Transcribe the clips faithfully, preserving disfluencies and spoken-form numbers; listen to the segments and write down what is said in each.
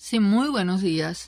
Sí, muy buenos días.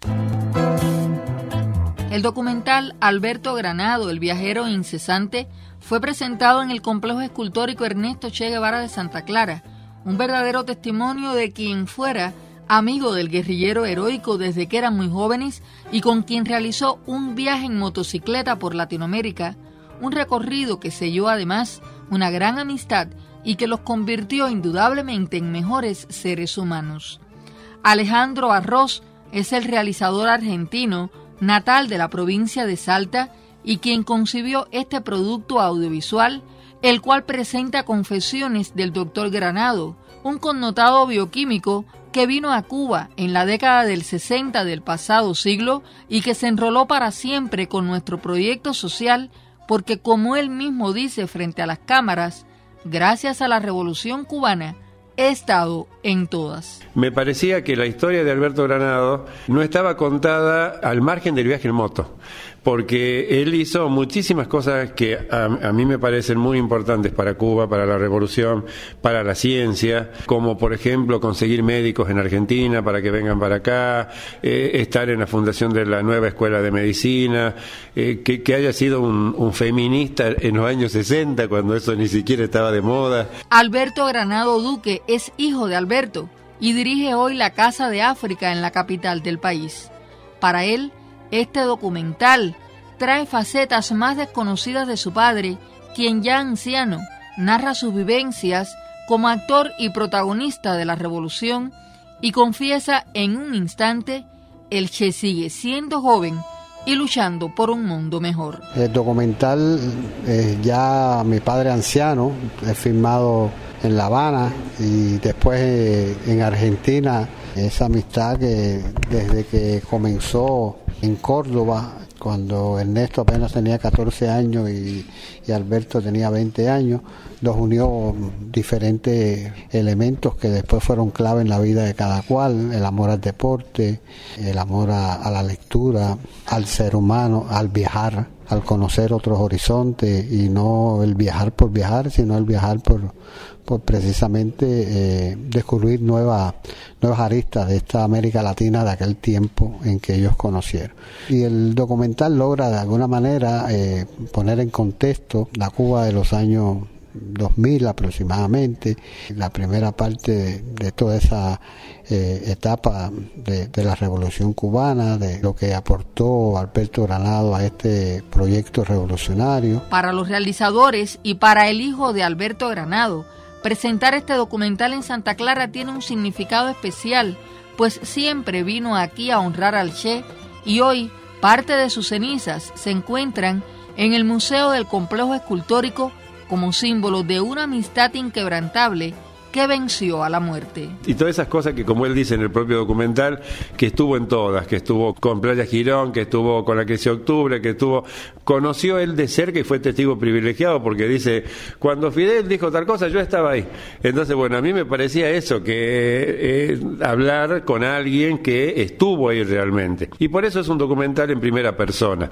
El documental Alberto Granado, el viajero incesante, fue presentado en el complejo escultórico Ernesto Che Guevara de Santa Clara, un verdadero testimonio de quien fuera amigo del guerrillero heroico desde que eran muy jóvenes y con quien realizó un viaje en motocicleta por Latinoamérica, un recorrido que selló además una gran amistad y que los convirtió indudablemente en mejores seres humanos. Alejandro Arroz es el realizador argentino, natal de la provincia de Salta, y quien concibió este producto audiovisual, el cual presenta confesiones del doctor Granado, un connotado bioquímico que vino a Cuba en la década del sesenta del pasado siglo y que se enroló para siempre con nuestro proyecto social porque, como él mismo dice frente a las cámaras, gracias a la Revolución Cubana, he estado en todas. Me parecía que la historia de Alberto Granado no estaba contada al margen del viaje en moto, porque él hizo muchísimas cosas que a, a mí me parecen muy importantes para Cuba, para la revolución, para la ciencia, como por ejemplo conseguir médicos en Argentina para que vengan para acá, eh, estar en la fundación de la nueva escuela de medicina, eh, que, que haya sido un, un feminista en los años sesenta, cuando eso ni siquiera estaba de moda. Alberto Granado Duque es hijo de Alberto y dirige hoy la Casa de África en la capital del país. Para él, este documental trae facetas más desconocidas de su padre, quien ya anciano narra sus vivencias como actor y protagonista de la revolución y confiesa en un instante el Che sigue siendo joven y luchando por un mundo mejor. El documental, eh, ya mi padre anciano, he filmado en La Habana y después eh, en Argentina, esa amistad que desde que comenzó en Córdoba, cuando Ernesto apenas tenía catorce años y, y Alberto tenía veinte años, los unió diferentes elementos que después fueron clave en la vida de cada cual: el amor al deporte, el amor a, a la lectura, al ser humano, al viajar, al conocer otros horizontes, y no el viajar por viajar, sino el viajar por, por precisamente eh, descubrir nuevas nuevas aristas de esta América Latina de aquel tiempo en que ellos conocieron. Y el documental logra de alguna manera eh, poner en contexto la Cuba de los años dos mil aproximadamente, la primera parte de, de toda esa eh, etapa de, de la Revolución Cubana, de lo que aportó Alberto Granado a este proyecto revolucionario. Para los realizadores y para el hijo de Alberto Granado, presentar este documental en Santa Clara tiene un significado especial, pues siempre vino aquí a honrar al Che y hoy parte de sus cenizas se encuentran en el Museo del Complejo Escultórico como símbolo de una amistad inquebrantable que venció a la muerte. Y todas esas cosas que, como él dice en el propio documental, que estuvo en todas, que estuvo con Playa Girón, que estuvo con la crisis de octubre, que estuvo, conoció él de cerca y fue testigo privilegiado, porque dice, cuando Fidel dijo tal cosa, yo estaba ahí. Entonces, bueno, a mí me parecía eso, que eh, hablar con alguien que estuvo ahí realmente. Y por eso es un documental en primera persona.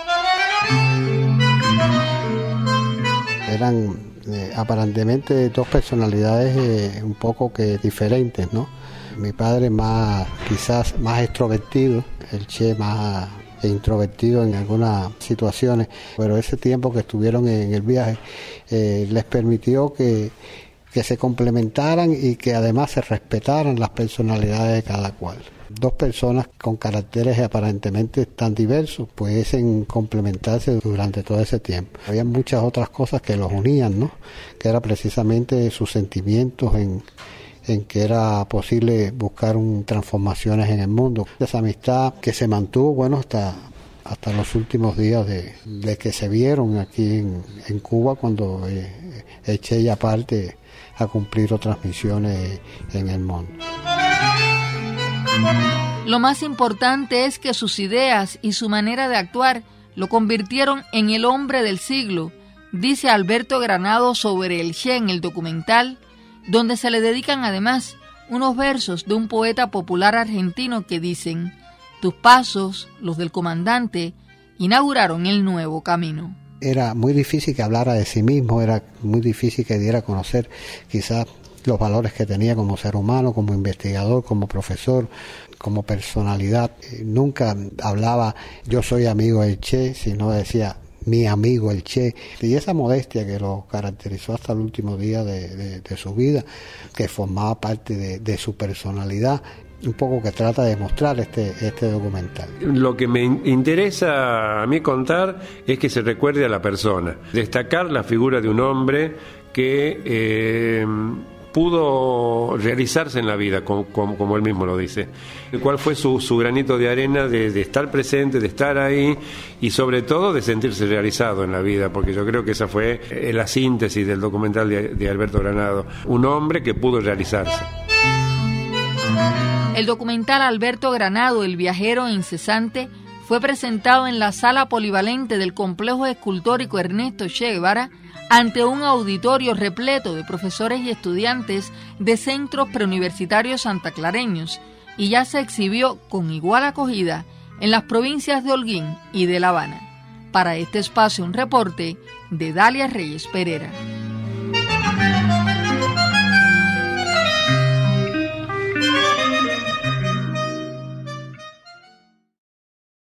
Eran eh, aparentemente dos personalidades eh, un poco que diferentes, ¿no? Mi padre más, quizás más extrovertido, el Che más introvertido en algunas situaciones, pero ese tiempo que estuvieron en el viaje eh, les permitió que, que se complementaran y que además se respetaran las personalidades de cada cual. Dos personas con caracteres aparentemente tan diversos pudiesen complementarse durante todo ese tiempo. Había muchas otras cosas que los unían, ¿no? Que era precisamente sus sentimientos en, en que era posible buscar un, transformaciones en el mundo. Esa amistad que se mantuvo, bueno, hasta, hasta los últimos días de, de que se vieron aquí en, en Cuba, cuando eh, eché ella parte a cumplir otras misiones en el mundo. Lo más importante es que sus ideas y su manera de actuar lo convirtieron en el hombre del siglo, dice Alberto Granado sobre el Che en el documental, donde se le dedican además unos versos de un poeta popular argentino que dicen: tus pasos, los del comandante, inauguraron el nuevo camino. Era muy difícil que hablara de sí mismo, era muy difícil que diera a conocer quizás los valores que tenía como ser humano, como investigador, como profesor, como personalidad. Nunca hablaba yo soy amigo del Che, sino decía mi amigo el Che. Y esa modestia que lo caracterizó hasta el último día de, de, de su vida, que formaba parte de, de su personalidad, un poco que trata de mostrar este, este documental. Lo que me interesa a mí contar es que se recuerde a la persona, destacar la figura de un hombre que eh, pudo realizarse en la vida, como, como, como él mismo lo dice. ¿Cuál fue su, su granito de arena de, de estar presente, de estar ahí y sobre todo de sentirse realizado en la vida? Porque yo creo que esa fue la síntesis del documental de, de Alberto Granado, un hombre que pudo realizarse. El documental Alberto Granado, el viajero incesante, fue presentado en la sala polivalente del Complejo Escultórico Ernesto Che Guevara ante un auditorio repleto de profesores y estudiantes de centros preuniversitarios santaclareños y ya se exhibió con igual acogida en las provincias de Holguín y de La Habana. Para este espacio un reporte de Dalia Reyes Pereira.